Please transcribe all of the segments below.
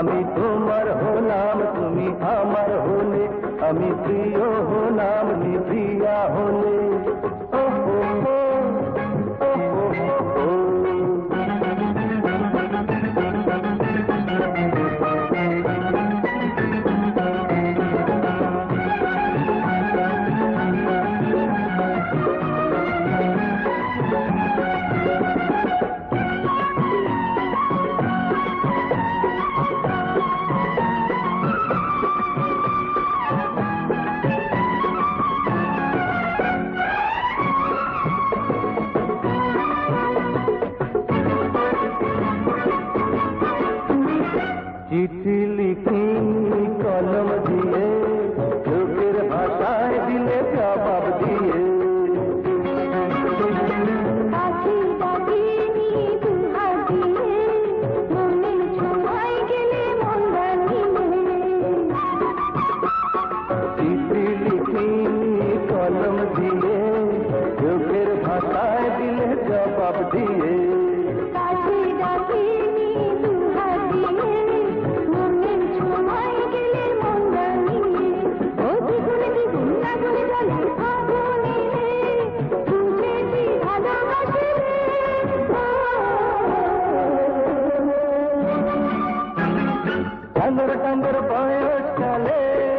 আমি তোমার হলাম তুমি আমার হলে, আমি প্রিয় হলাম নিভিয়া হলে। ও হো হো, ও হো হো। চিঠি লিখি কলম দিয়ে, চোখের ভাষায় দিলে জবাব দিয়ে। চিঠি লিখি কলম দিয়ে, চোখের ভাষায় দিলে জবাব দিয়ে। টাঙ্গর টাঙ্গর বয়সকালে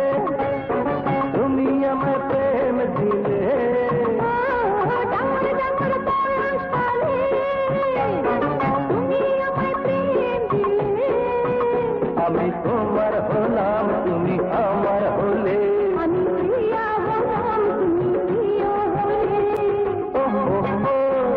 তুমি আমার প্রেম দিলে। আমি তোমার হলাম তুমি আমার হলে, আমি প্রিয়া হলাম তুমি প্রিয় হলে। ও হো হো।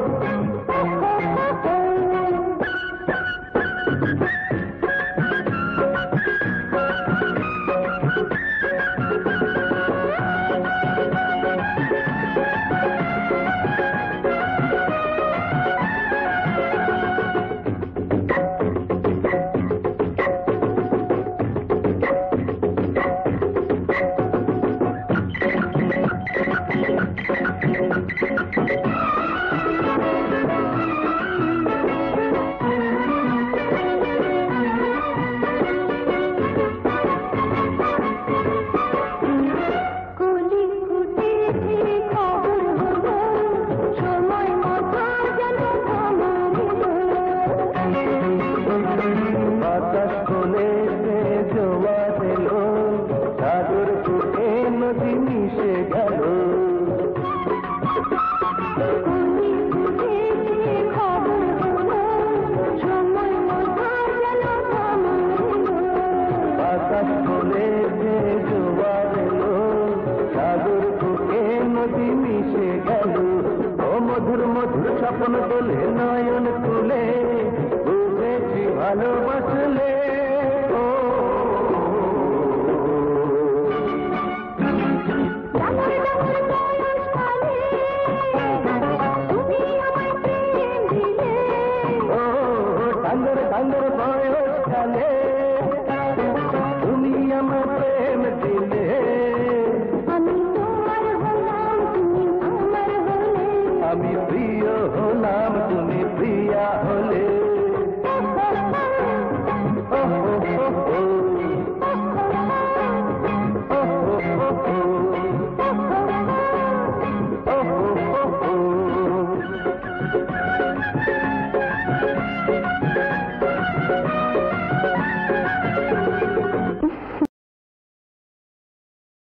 বাতাস কোলে জোয়া দিল, সাগর ফুটে নদী মিশে গেল। বাতাস কোলে জোয়া দিল, সাগর ফুটে নদী মিশে গেল। ও মধুর মধুর স্বপ্ন তোলে নয়ন তুলে, বুঝেছি ভালোবাসলে। টাঙ্গর টাঙ্গর বয়সকালে তুমি আমার প্রেম দিলে।